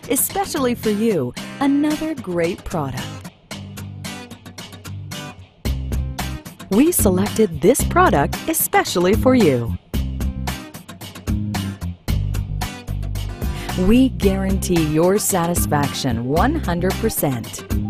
especially for you, another great product. We selected this product especially for you. We guarantee your satisfaction 100%.